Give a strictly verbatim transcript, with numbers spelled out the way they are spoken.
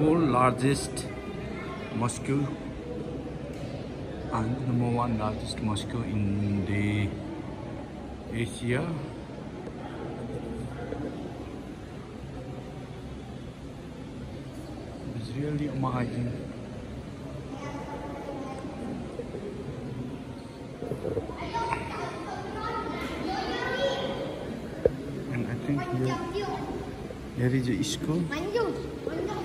world largest mosque and number one largest mosque in the Asia. It's really amazing. And I think here there is a school.